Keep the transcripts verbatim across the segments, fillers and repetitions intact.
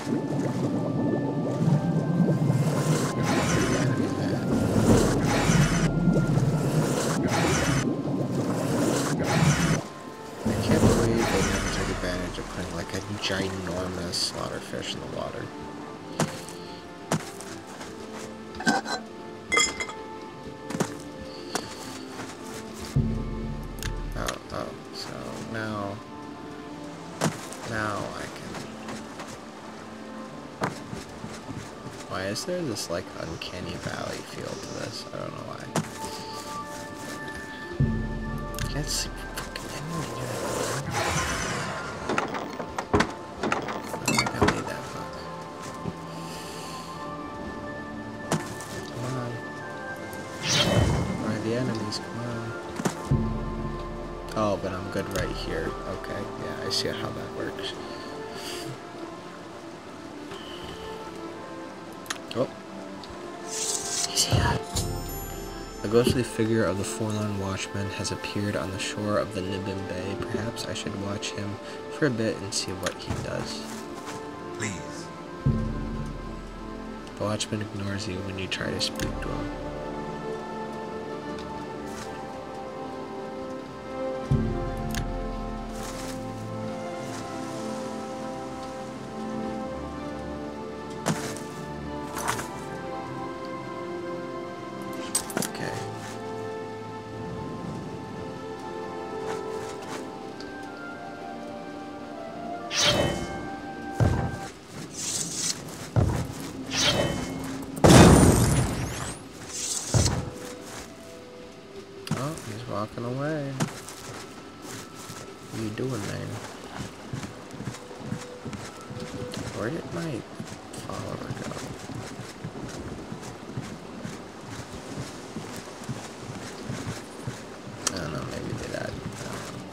Ginormous slaughterfish in the water. Oh, oh, so now, now I can. Why is there this like uncanny valley feel to this? I don't know why. I can't see fucking anything. Enemies, come on. Oh, but I'm good right here. Okay, yeah, I see how that works. Oh. You see that? The ghostly figure of the forlorn watchman has appeared on the shore of the Nibbin Bay. Perhaps I should watch him for a bit and see what he does. Please. The watchman ignores you when you try to speak to him. Walking away. What are you doing, man? Where did my follower go? I don't know, maybe they died. I don't know.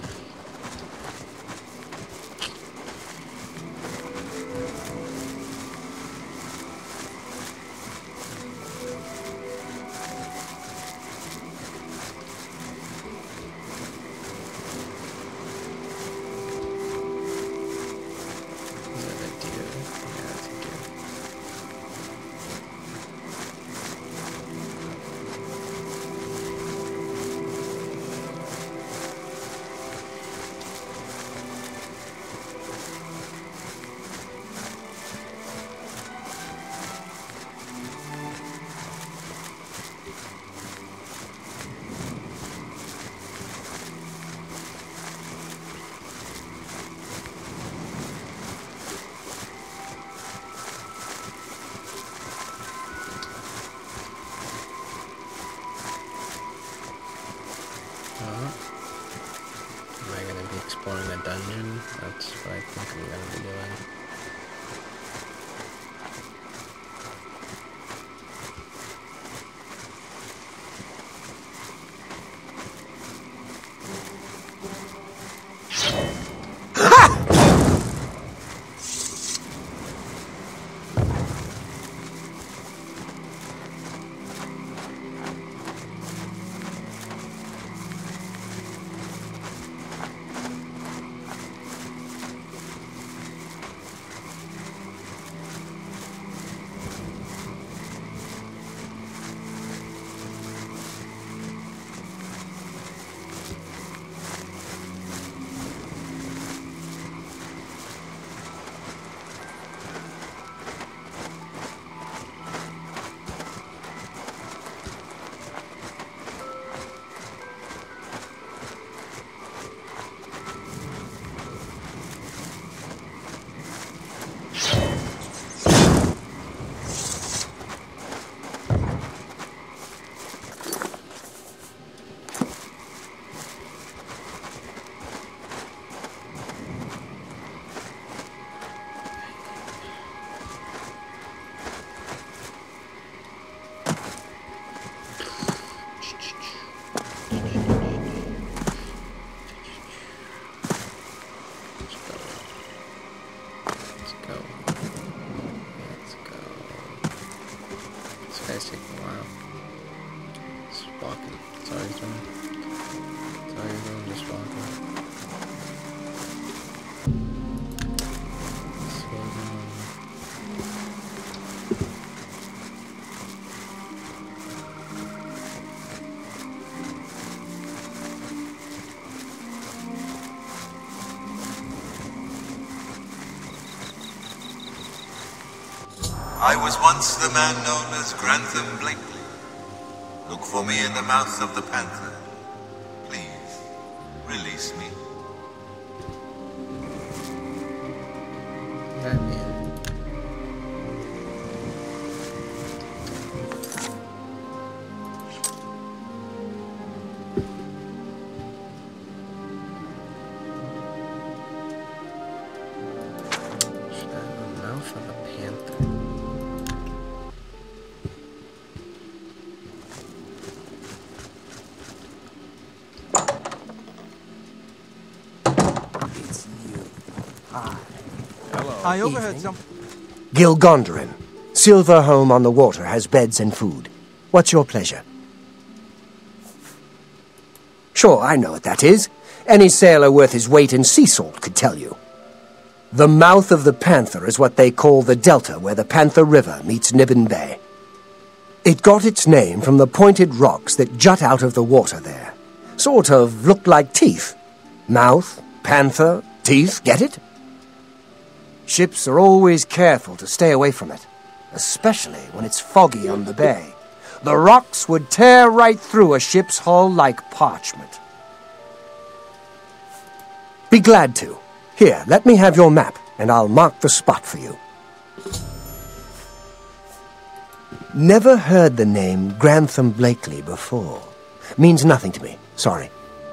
Am I going to be exploring a dungeon? That's what I think I'm going to be doing. I was once the man known as Grantham Blakely. Look for me in the mouth of the panther. Please, release me. That mean? Should I have the mouth of a panther? I overheard some... Gilgondrin. Silver Home on the Water has beds and food. What's your pleasure? Sure, I know what that is. Any sailor worth his weight in sea salt could tell you. The mouth of the Panther is what they call the delta where the Panther River meets Nibbin Bay. It got its name from the pointed rocks that jut out of the water there. Sort of look like teeth. Mouth, panther, teeth, get it? Ships are always careful to stay away from it, especially when it's foggy on the bay. The rocks would tear right through a ship's hull like parchment. Be glad to. Here, let me have your map, and I'll mark the spot for you. Never heard the name Grantham Blakely before. Means nothing to me. Sorry.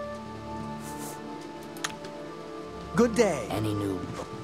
Good day. Any new...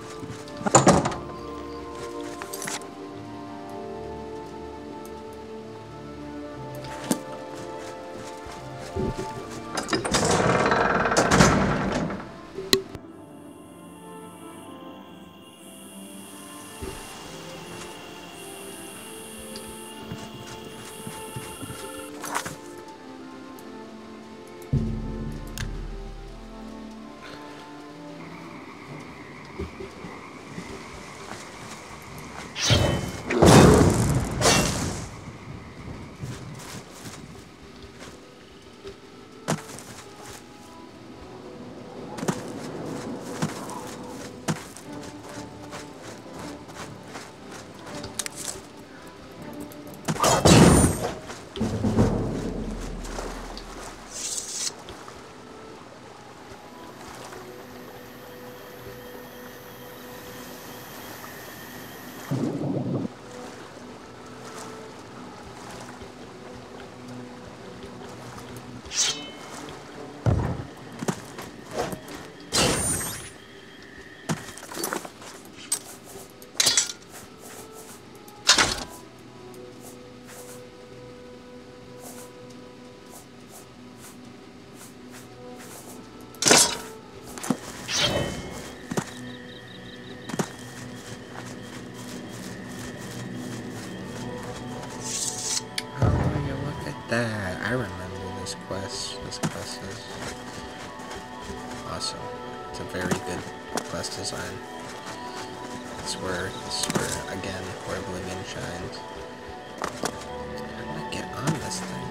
That I remember this quest. This quest is awesome. It's a very good quest design. It's where, it's where again, where Oblivion shines. How do I get on this thing?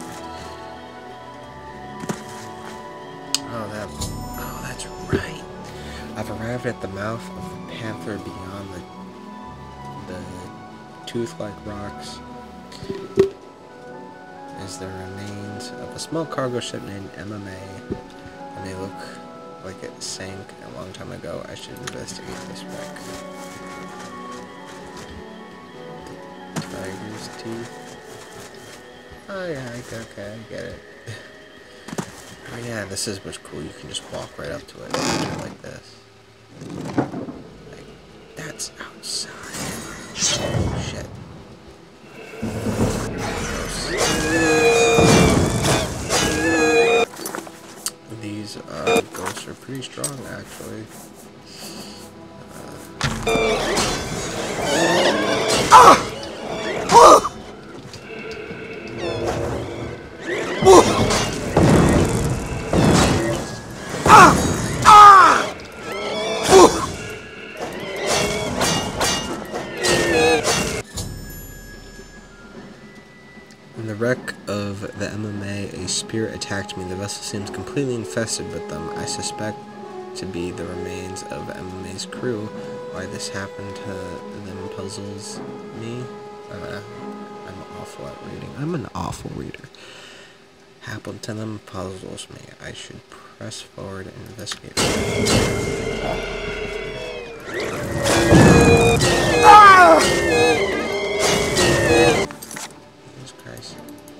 Oh, that. Oh, that's right. I've arrived at the mouth of the Panther beyond the the tooth-like rocks. Is the remains of a small cargo ship named M M A, and they look like it sank a long time ago. I should investigate this wreck. The tiger's teeth. Oh yeah, okay, okay, I get it. Oh yeah, this is what's cool. You can just walk right up to it like this. Like, that's outside. Oh shit. These uh, ghosts are pretty strong, actually. Uh, Ah! In the wreck of the M M A, a spirit attacked me. The vessel seems completely infested with them. I suspect to be the remains of M M A's crew. Why this happened to them puzzles me. Uh, I'm awful at reading. I'm an awful reader. Happened to them puzzles me. I should press forward and investigate. Ah! Jesus Christ.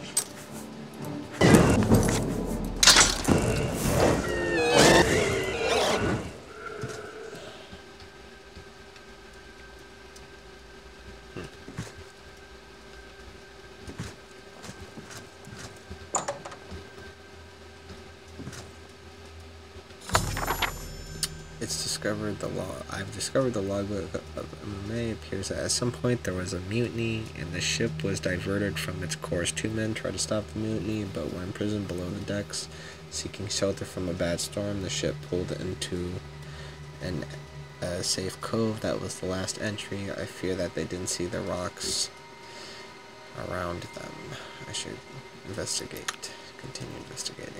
It's discovered the law. I've discovered the logbook of M M A. Appears that at some point there was a mutiny, and the ship was diverted from its course. Two men tried to stop the mutiny, but were imprisoned below the decks, seeking shelter from a bad storm. The ship pulled into an a safe cove. That was the last entry. I fear that they didn't see the rocks around them. I should investigate. Continue investigating.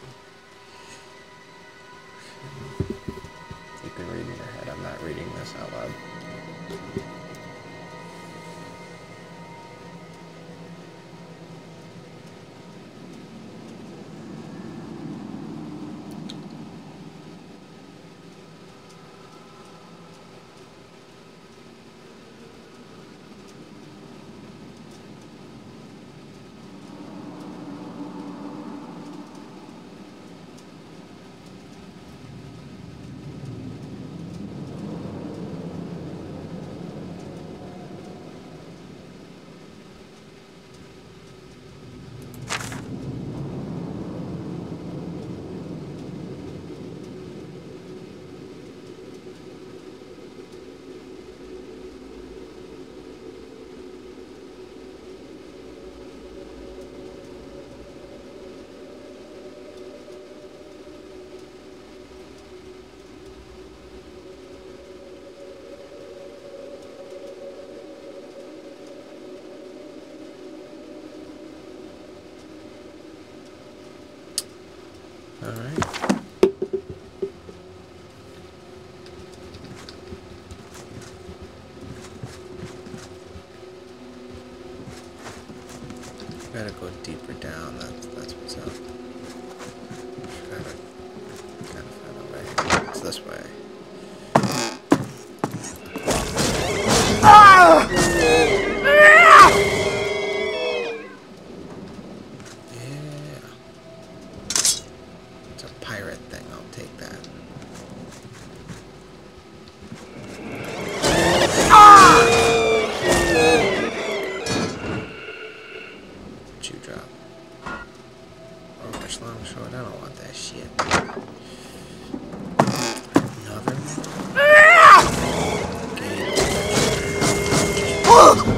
You can read in your head. I'm not reading this out loud. Alright. Gotta go deeper down, that's, that's what's up. Gotta, gotta find a way. It's this way. Ah! Pirate thing, I'll take that. Ah! Chew drop. Over long short, I don't want that shit. Another one? Ah!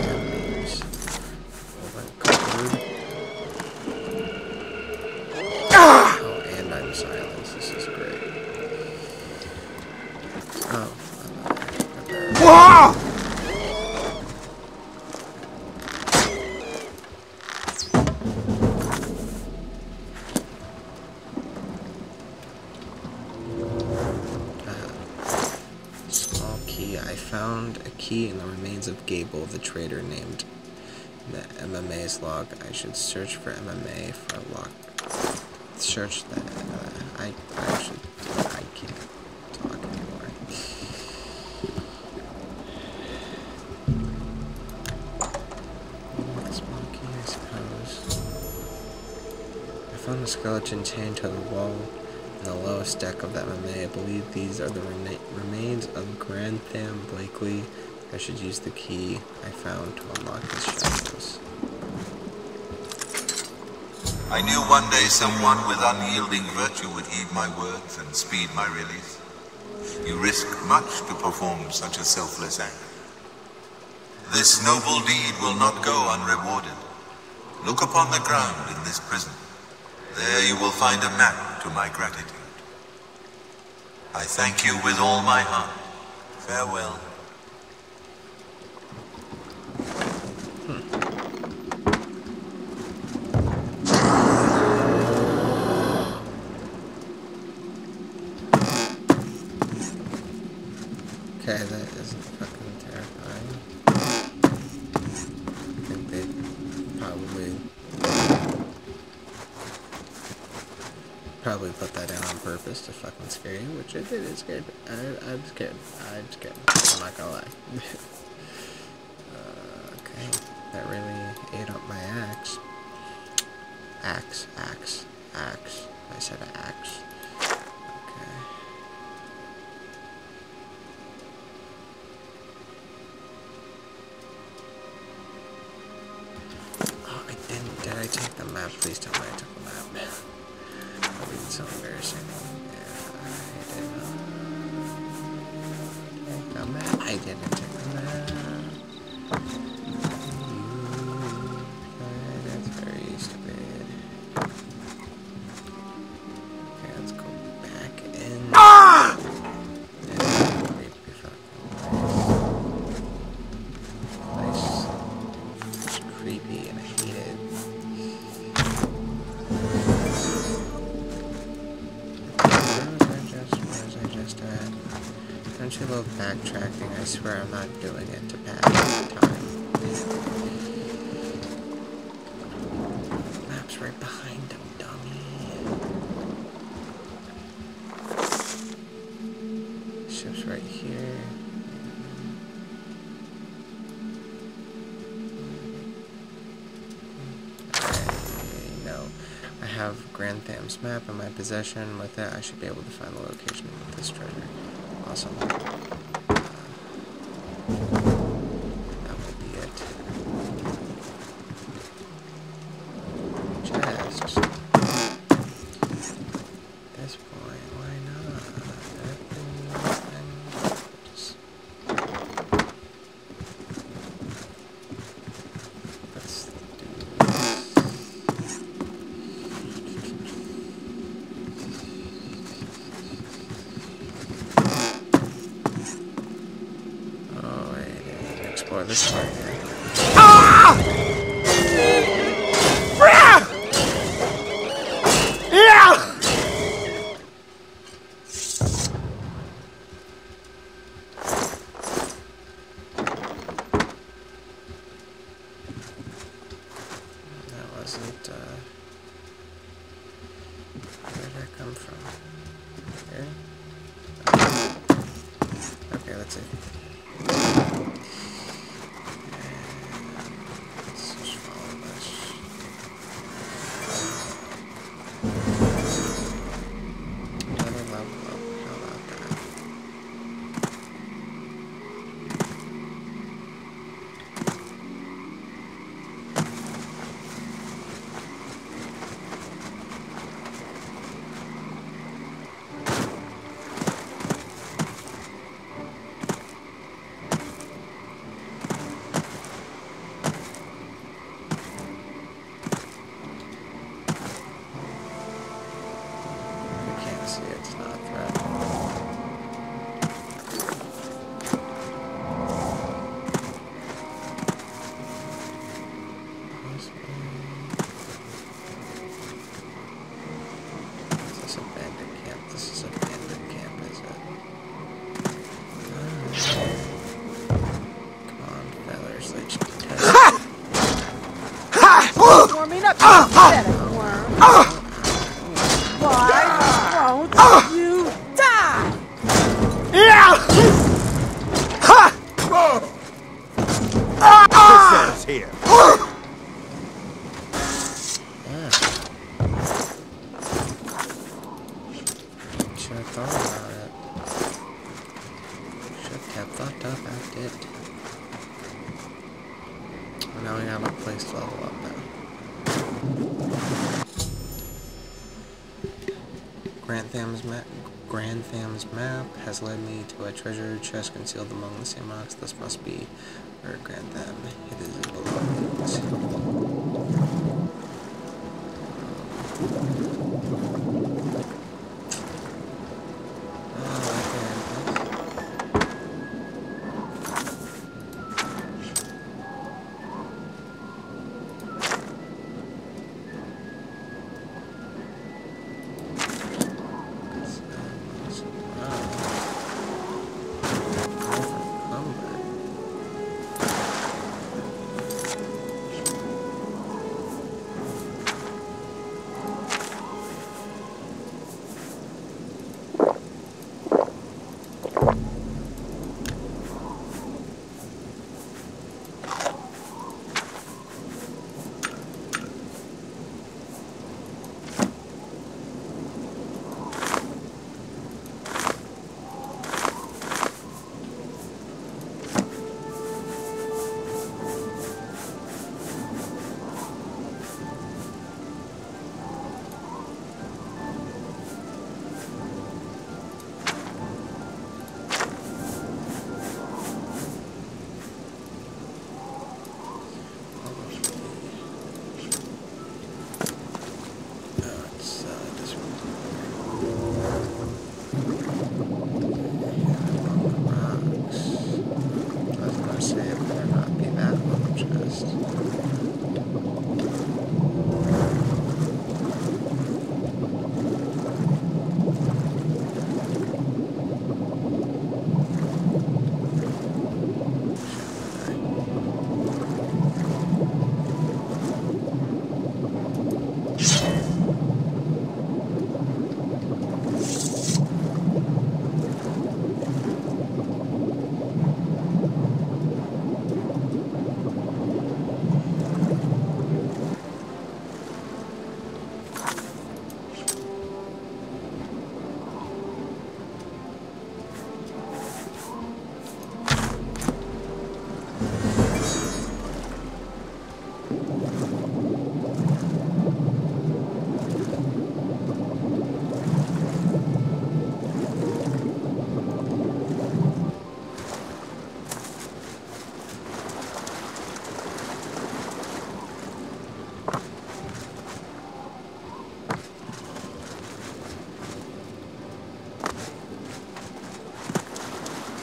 Silence. This is great. Oh. Whoa! Uh, small key. I found a key in the remains of Gable, the trader named the M M A's log. I should search for M M A for a lock. Search that. Uh, I, I should. I can't talk anymore. This monkey, I suppose. I found a skeleton chained to the wall in the lowest deck of the M M A. I believe these are the rena remains of Grantham Blakely. I should use the key I found to unlock his shackles. I knew one day someone with unyielding virtue would heed my words and speed my release. You risk much to perform such a selfless act. This noble deed will not go unrewarded. Look upon the ground in this prison. There you will find a map to my gratitude. I thank you with all my heart. Farewell. Okay, that isn't fucking terrifying. I think they probably probably put that in on purpose to fucking scare you, which it did. It scared me. I, I'm scared. I'm scared. I'm not gonna lie. uh, okay, that really ate up my axe. Axe, axe, axe. I said axe. Okay. Oh, I didn't. Did I take the map? Please tell me I took the map. That would be so embarrassing if I did not take the map. I didn't take the map. Okay, that's very stupid. Okay, let's go back in. Ah! Nice. It's creepy and I hate it. Don't you love backtracking? I swear I'm not doing it to pass time. Map's right behind him, dummy. Ship's right here. Okay, no. I have Grantham's map in my possession. With that, I should be able to find the location of this treasure. Awesome. Uh, that will be it. Chest. At this point, why not? Everything. Just let's do explore this part here. Ah! Yeah! That wasn't, uh... where did I come from? Here? Okay, let's see. Warming up, you pathetic worm. Why won't you die? Yeah! This says here. Should have thought about it. Should have thought about it. Well, now we have a place to level up now. Grantham's map, Grantham's map has led me to a treasure chest concealed among the same rocks. This must be where Grantham hid his belongings.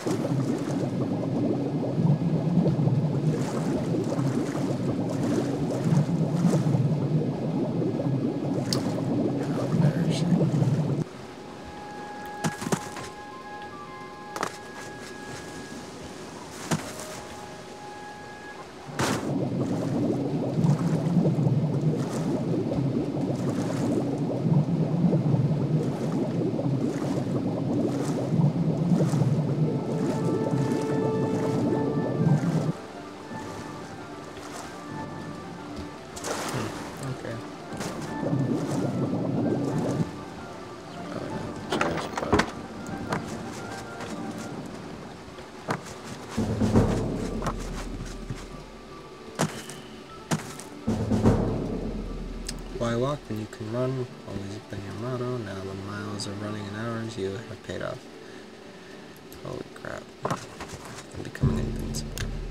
Why walk when you can run? Always been your motto. Now the miles of running and hours you have paid off. Holy crap. I'm becoming invincible.